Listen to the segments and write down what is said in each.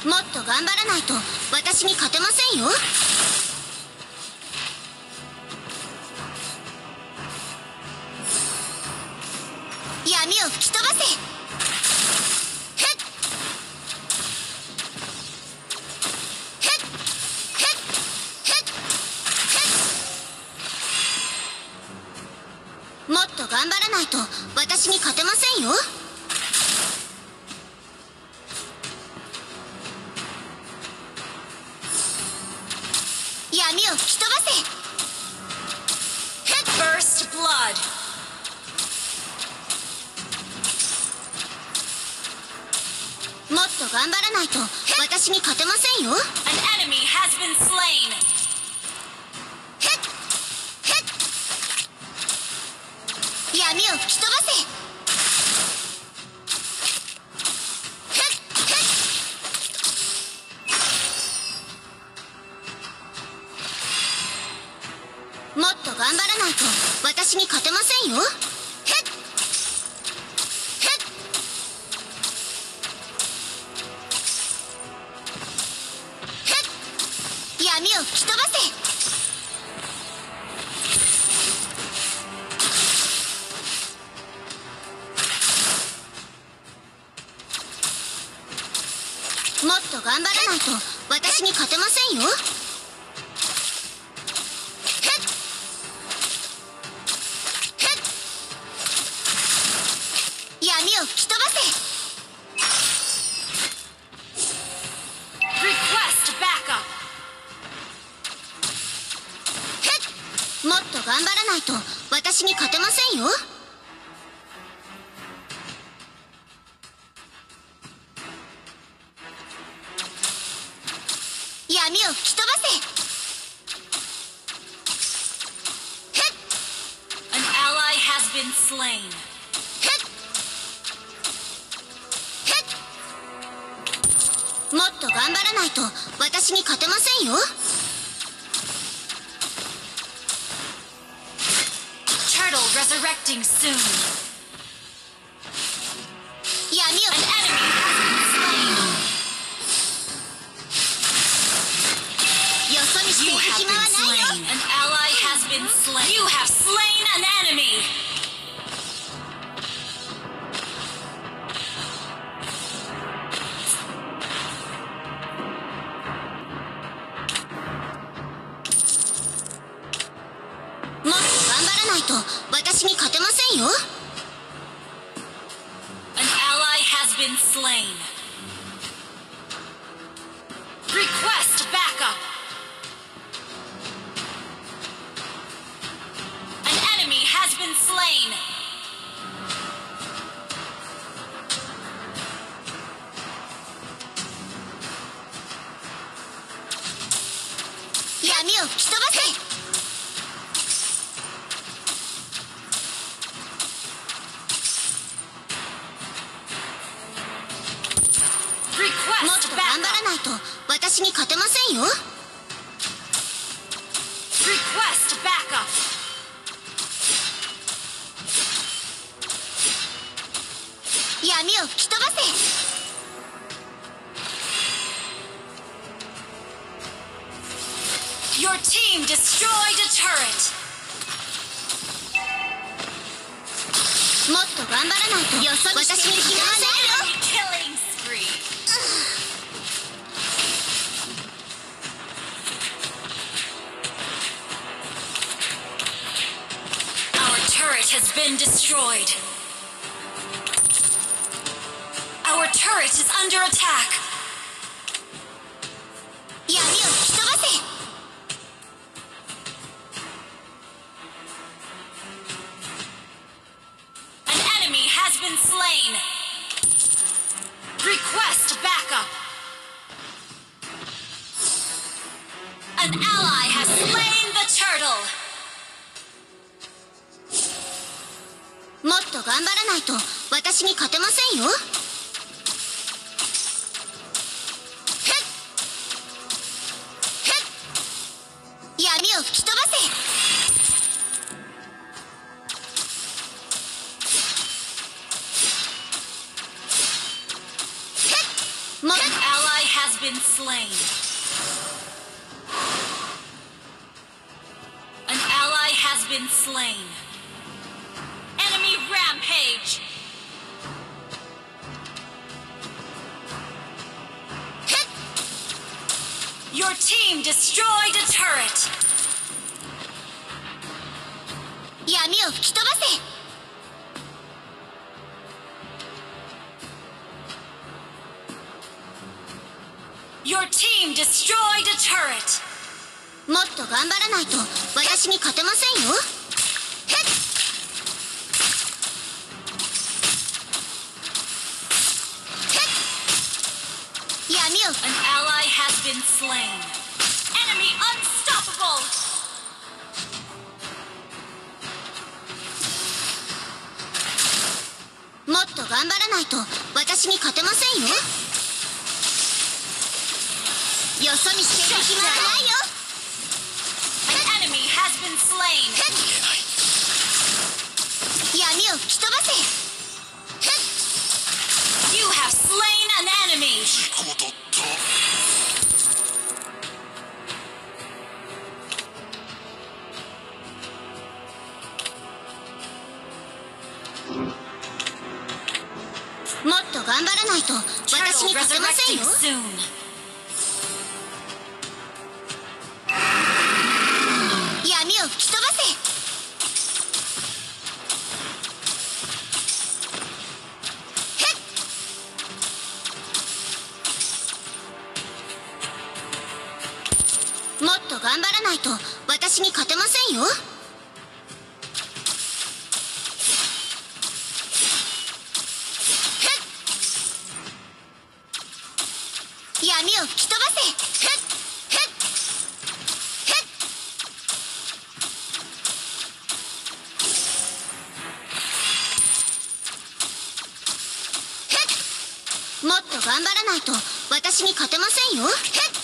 もっと頑張らないと私に勝てませんよ。闇を吹き飛ばせ。もっと頑張らないと私に勝てませんよ。闇を吹き飛ばせ。 First blood. もっと頑張らないと私に勝てませんよ。 An enemy has been slain. 闇を吹き飛ばせ。もっと頑張らないと私に勝てませんよ。闇を吹き飛ばせ。もっと頑張らないと私に勝てませんよ。闇を吹き飛ばせ。 Request backup. もっと頑張らないと私に勝てませんよ。闇を吹き飛ばせ。 An ally has been slain. もっと頑張らないと私に勝てませんよ。 Turtle resurrecting soon. 闇を An enemy has been slain. よそ見してい You る have 暇 been はないよ。 slain. An ally has been slain. You have slain an enemy. もっと頑張らないと私に勝てませんよ。 An ally has been slain. Request backup. An enemy has been slain. 闇を吹き飛ばせ。もっ Request と頑張 backup. らないと私に勝てませんよ。 Request backup. 闇を吹き飛ばせ。 Your team destroyed a turret. もっと頑張らないとよそ見している暇はないよ。 Killing spree. Our turret has been destroyed. Our turret is under attack. 闇を吹き飛ばせ。 An enemy has been slain. Request backup. An ally has slain the turtle. もっと頑張らないと私に勝てませんよ。闇を吹き飛ばせ。もっ An ally has been slain. An ally has been slain. Enemy rampage. Your team destroyed a turret. 闇を吹き飛ばせ。 Your team destroyed a turret. もっと頑張らないと私に勝てませんよ。闇を An ally has been slain. Enemy unstoppable. もっと頑張らないと私に勝てませんよ。よそ見している暇はないよ。 An enemy has been slain. 闇を吹き飛ばせ。 You have slain an enemy. もっと頑張らないと私 Turtle に勝てません resurrecting よ。 soon. 闇を吹き飛ばせ。もっと頑張らないと私に勝てませんよ。闇を吹き飛ばせ。もっと頑張らないと私に勝てませんよ。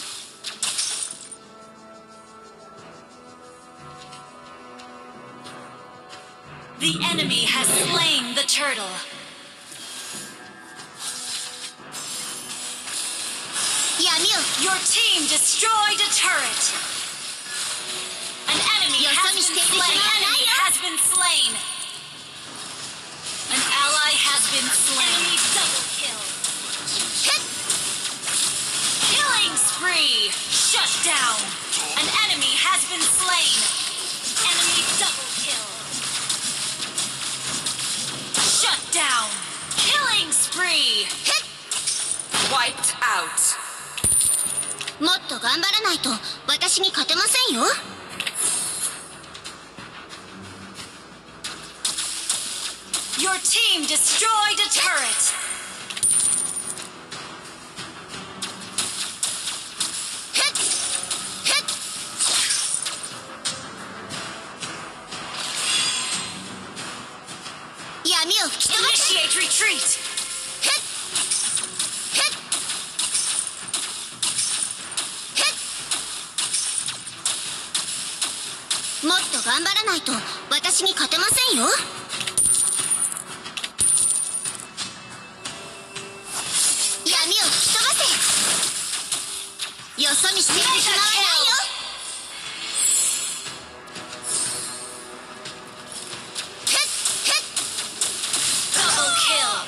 The enemy has slain the turtle. Your team destroyed a turret. An enemy has been slain. Enemy has been slain. An ally has been slain. Enemy double kill. Killing spree. Shut down. An enemy has been slain. Enemy double kill. Shut down. Killing spree. Wiped out. もっと頑張らないと私に勝てませんよ。 Your team destroyed a turret. Initiate retreat. もっと頑張らないと私に勝てませんよ。闇を吹き飛ばせ。よそ見している暇はないよ。 Double kill.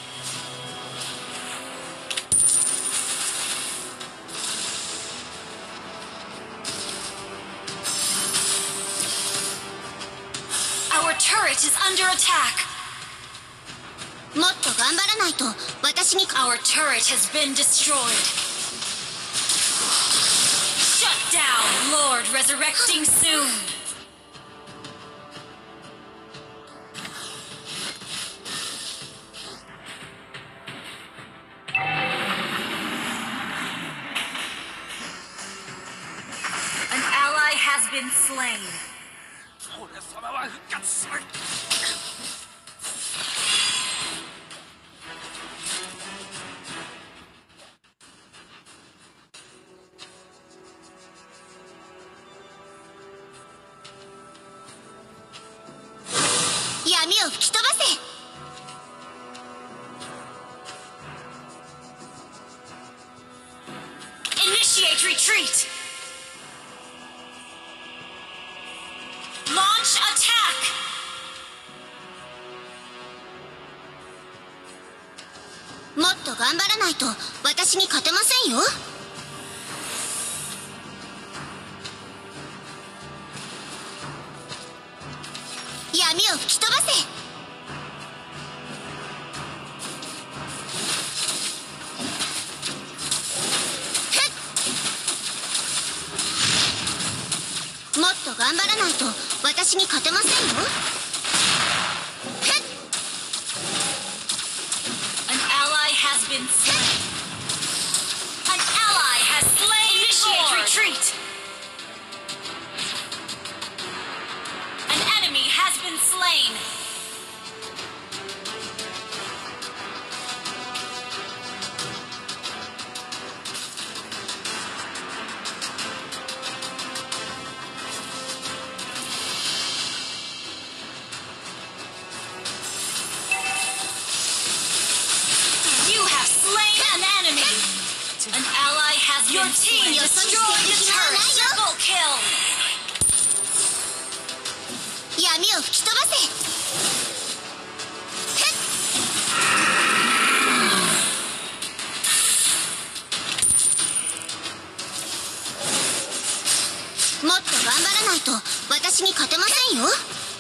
Our turret is under attack. もっと頑張らないと私に Our turret has been destroyed. Shut down, Lord resurrecting soon. An ally has been slain. 俺様は復活する。 闇を吹き飛ばせ。 Initiate retreat. Launch attack. もっと頑張らないと私に勝てませんよ。闇を吹き飛ばせ。もっと頑張らないと私に勝てませんよ。 An ally has been slain. An ally has slain. Initiate retreat. An enemy has been slain. You have slain an enemy. An ally has been slain. Your team destroyed a turret. Triple kill. 闇を吹き飛ばせ。もっと頑張らないと私に勝てませんよ。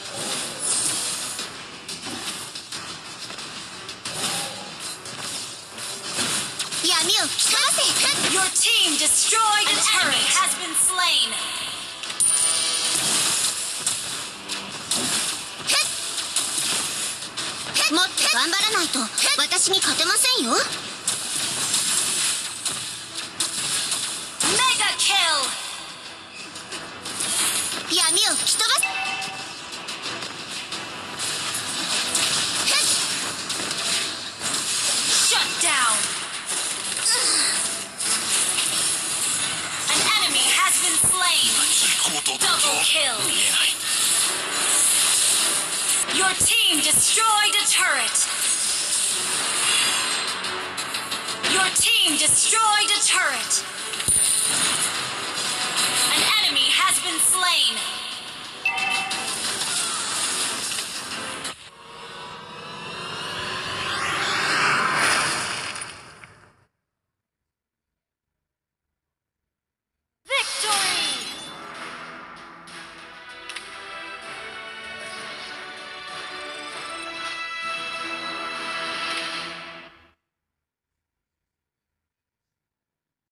闇を吹き飛ばせ。 Your team destroyed a turret. An enemy has been slain. もっと頑張らないと私に勝てませんよ。 Mega kill. 闇を吹き飛ばせ。 Shut down. An enemy has been slain. Double kill. Your team destroyed a turret. Your team destroyed a turret. An enemy has been slain.